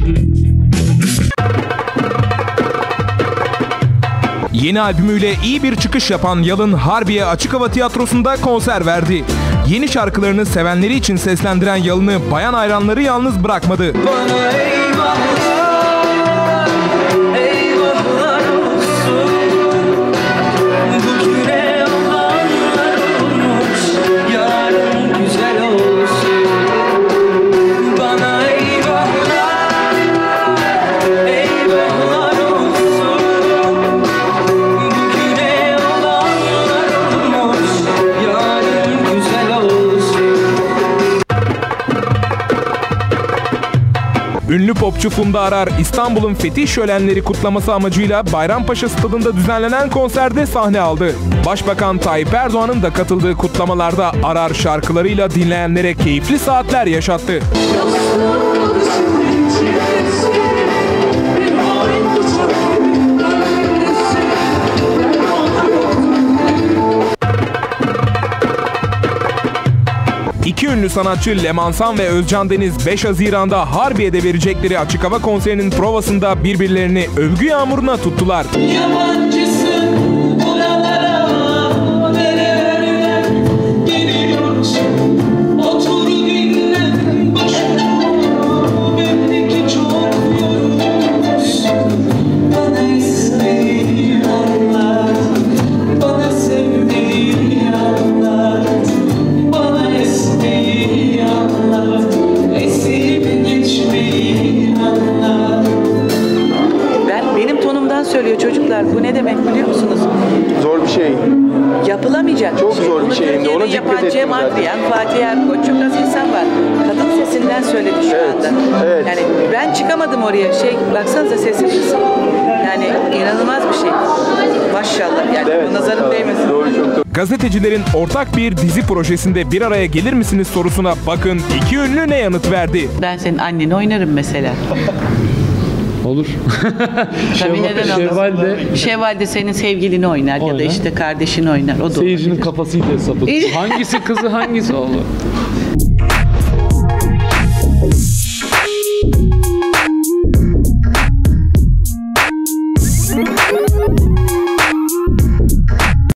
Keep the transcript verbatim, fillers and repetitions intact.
Yeni albümüyle iyi bir çıkış yapan Yalın, Harbiye Açık Hava Tiyatrosu'nda konser verdi. Yeni şarkılarını sevenleri için seslendiren Yalın'ı bayan hayranları yalnız bırakmadı. Bana eyvahlar, eyvahlar olsun. Bugüne olanlar olmuş, yarın güzel olsun. Bana eyvahlar, eyvahlar olsun. Bugüne olanlar olmuş, yarın güzel olsun. Ünlü popçu Funda Arar, İstanbul'un Fetih Şölenleri kutlaması amacıyla Bayrampaşa Stadı'nda düzenlenen konserde sahne aldı. Başbakan Tayyip Erdoğan'ın da katıldığı kutlamalarda Arar şarkılarıyla dinleyenlere keyifli saatler yaşattı. İki ünlü sanatçı Leman San ve Özcan Deniz beş Haziran'da Harbiye'de verecekleri açık hava konserinin provasında birbirlerini övgü yağmuruna tuttular. Yabancısın buralara, nerelere geliyorsun? Otur dinle başına, belli ki çok yorulmuşsun. Bana istediğini anlat, bana sevdiğini anlat. Bana istediğini anlat, esip geçmeyi anlat. Ben, benim tonumdan söylüyor çocuklar. Bu ne demek biliyor musunuz? Zor bir şey. Yapılamayacak. Çok zor bir şey. Bunu Ona Türkiye'de dikkat yapan ettim Cem zaten. Adrian, Fatih Erkoç, çok az insan var. Kadın sesinden söyledi şu Evet, anda. evet. Yani ben çıkamadım oraya. Şey, baksanıza sesimiz. Yani inanılmaz bir şey. Maşallah. Yani Evet, bu nazarım değmesin. Doğru, çok doğru. Gazetecilerin ortak bir dizi projesinde bir araya gelir misiniz sorusuna bakın iki ünlü ne yanıt verdi. Ben senin anneni oynarım mesela. Olur. Tabii neden olmasın? Şevval de Şevval de senin sevgilini oynar, ya da Oynar. işte kardeşini oynar. O da seyircinin olabilir. kafasıyla hesap ediyor. Hangisi kızı hangisi oğlu?